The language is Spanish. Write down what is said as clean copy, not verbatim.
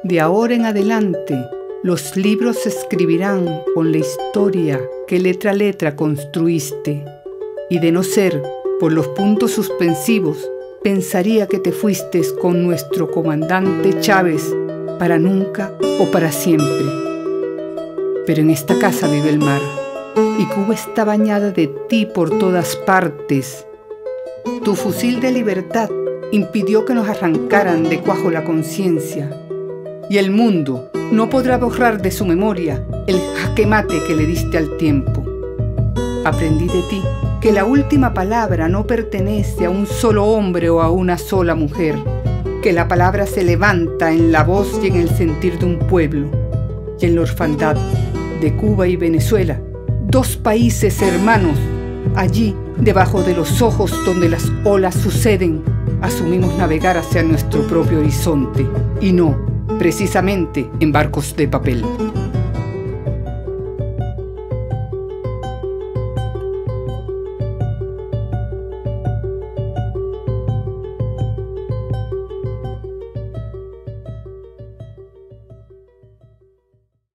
De ahora en adelante, los libros se escribirán con la historia que letra a letra construiste. Y de no ser por los puntos suspensivos, pensaría que te fuiste con nuestro comandante Chávez para nunca o para siempre. Pero en esta casa vive el mar y Cuba está bañada de ti por todas partes. Tu fusil de libertad impidió que nos arrancaran de cuajo la conciencia. Y el mundo no podrá borrar de su memoria el jaque mate que le diste al tiempo. Aprendí de ti que la última palabra no pertenece a un solo hombre o a una sola mujer, que la palabra se levanta en la voz y en el sentir de un pueblo. Y en la orfandad de Cuba y Venezuela, dos países hermanos, allí, debajo de los ojos donde las olas suceden, asumimos navegar hacia nuestro propio horizonte, y no, precisamente, en barcos de papel.